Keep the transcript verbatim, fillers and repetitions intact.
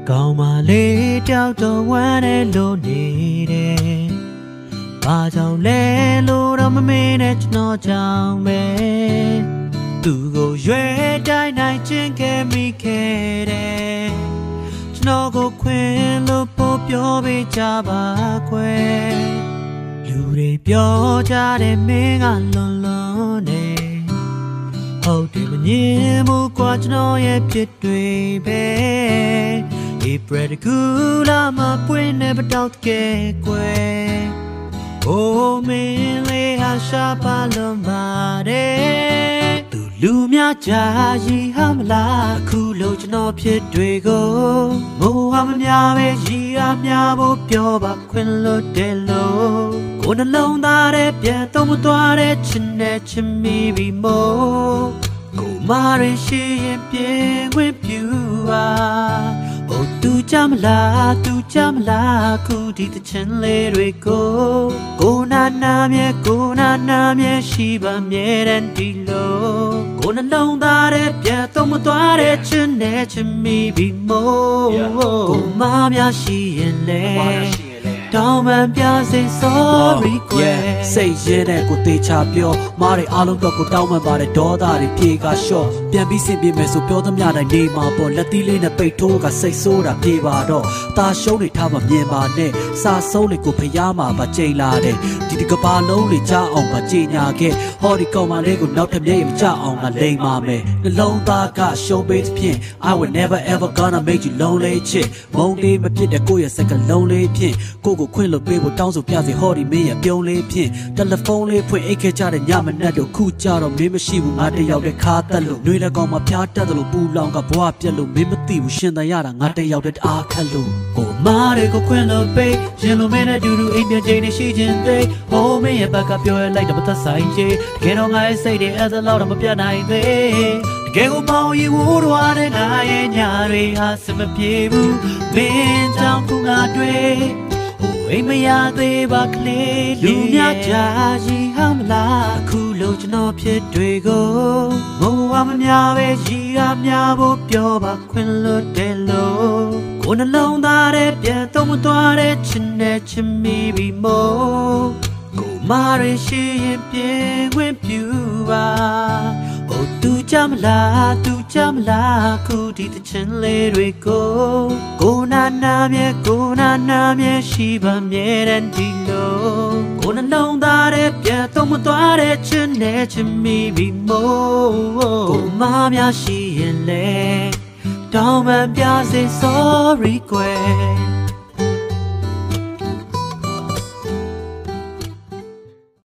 ကောင်းပါလေတောက်တော့ဝမ်းနဲ့လို့နေတယ်ဘာကြောင့်လဲလို့တော့မမေးနဲ့ကျွန်တော်ကြောင့်ပဲသူကိုရွယ်တိုင်းတိုင်းချင်းခဲ့မိခဲ့တယ်ကျွန်တော်ကိုခွင်လို့ပို့ပြောပေးကြပါခွဲလူတွေပြောကြတယ်မင်းကလွန်လွန်နေဟုတ်တယ်မငြင်းဘူးကွာကျွန်တော်ရဲ့ဖြစ်တွေပဲ April တကူလာမပွင့်နေပတောက်ခဲ့ကွယ် Oh မင်းလေးဟာရှာပါလွန်ပါတယ်သူလူများကြာရီဟာမလားအခုလို့ကျွန်တော်ဖြစ်တွေကိုမိုးဟာမများပဲရီအားများဖို့ပြောပါခွင့်လို့တယ်လို့ကိုယ်နှလုံးသားရဲ့ပြန်တော့မသွားတဲ့ချစ်နဲ့ချစ်မိပြီမို့ကိုမာရရှိရင်ပြေခွင့်ပြူပါOh သူကြမလားသူကြမလားခုဒီတချင်လေးတွေကိုကိုနာနာမြဲကိုနာနာမြဲရှိပါမြဲတဲ့ဒီလိုကိုနှလုံးသားရဲ့ပြန်တော့မသွားတဲ့ချစ်နဲ့ချစ်မိပြီမို့ကိုမများရှိရင်လေတောင်းပန်ပြစေ sorry ကွယ်စိတ်ရဲတဲ့ကိုတေချာပြောမားတွေအားလုံးတော့ကိုတောင်းပန်ပါတယ်ဒေါသတွေပြေကလျှော့ပြန်ပြီးစင်ပြေမယ်ဆိုပြောသမျှတိုင်းနေမှာပေါ့လက်သီးလေးနဲ့ပိတ်ထိုးကစိတ်ဆိုးတာပြေပါတော့ตาရှုံးတွေထားမှမြင်ပါနဲ့စာဆုံးတွေကိုဖျားမှာပါချိန်လာတယ်ဒီဒီကဘာလုံးတွေကြားအောင်ပါကြည်ညာခဲ့ဟောဒီကောင်မလေးကိုနောက်ထပ်မျက်ရည်မကျအောင်ကလိမ်ပါမယ်နှလုံးသားကရှုံးပေးသဖြင့် I would never ever gonna make you lonely ချစ်မုန်းလေးမဖြစ်တဲ့ကိုယ့်ရဲ့စက်ကလုံးလေးဖြင့်ကိုကိုခွင့်လို့ပေးဖို့တောင်းဆိုပြစေဟောဒီမင်းရဲ့ပြုံးလေးဖြင့်တယ်လီဖုန်းလေးဖွင့်အိတ်ခဲ့ကြတဲ့ညမနက်တို့ခုကြတော့မင်းမရှိဘူးငါတယောက်တည်းခါတက်လို့နှွေးလည်းကောင်းမှဖျားတက်တယ်လို့ပူလောင်ကဘွားပြက်လို့မင်းမသိဘူးရှင်တန်ရတာငါတယောက်တည်းအားခက်လို့ကိုမားတွေကိုခွင့်လို့ပေးရင်လိုမင်းနဲ့တူတူအိမ်ပြန်ချိန်နေရှိခြင်းသိဟိုမင်းရဲ့ဘက်ကပြောရလိုက်တော့မသက်ဆိုင်ချေတကယ်တော့ငါရဲ့စိတ်တွေအဲ့ဒါလောက်တော့မပြတ်နိုင်သေးတကယ်ကိုမောင်ရီဝိုးတော်တဲ့ငါရဲ့ညာတွေဟာစမပြေဘူးမင်းကြောင့်ခုငါတွေ့အိမ်မရသေးပါကလေးလူများကြာရီဟာမလားအခုလို့ကျွန်တော်ဖြစ်တွေကိုမိုးဝမများပဲရီအားများဖို့ပြောပါခွင့်လို့တယ်လို့ကိုနှလုံးသားရဲ့ပြန်တော့မသွားတဲ့ချစ်နဲ့ချစ်မိပြီမို့ကိုမာရရှိရင်ပြေခွင့်ပြူပါOh သူကြမလားသူကြမလားခုဒီတချင်လေးတွေကိုကိုနာနာမြဲကိုနာနာမြဲရှိပါမြဲတဲ့ဒီလိုကိုနှလုံးသားရဲ့ပြန်တော့မသွားတဲ့ချစ်နဲ့ချစ်မိပြီမို့ကိုမများရှိရင်လေတောင်းပန်ပြစေ sorry ကွယ်